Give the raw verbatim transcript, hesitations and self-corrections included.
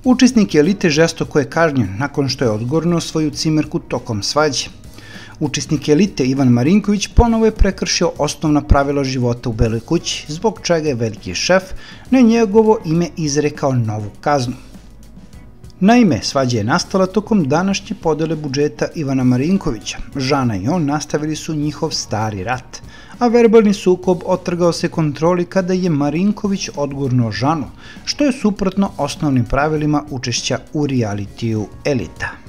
Učesnik elite žestoko je kažnjen nakon što je odgurnuo svoju cimerku tokom svađe. Učesnik elite Ivan Marinković ponovo je prekršio osnovna pravila života u Beloj kući, zbog čega je veliki šef na njegovo ime izrekao novu kaznu. Naime, svađa je nastala tokom današnje podele budžeta Ivana Marinkovića. Žana i on nastavili su njihov stari rat, a verbalni sukob otrgao se kontroli kada je Marinković odgurnuo Žanu, što je suprotno osnovnim pravilima učešća u realitiju Elita.